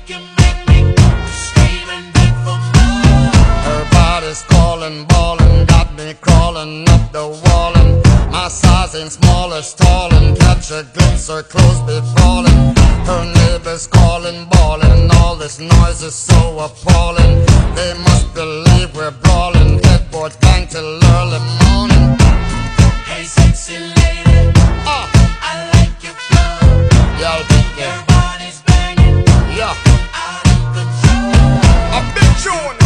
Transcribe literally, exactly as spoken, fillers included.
you make me scream and beg for more. Her body's calling, ballin', got me crawling up the wall, and my size ain't small as tall, and catch a glimpse, her clothes be falling. Her neighbors calling, bawling, all this noise is so appalling. They must believe we're brawling, headboard bang till early morning. Hey sexy lady, Ah, I like your flow. yeah, baby, Your body's banging yeah, out of control. a big tune.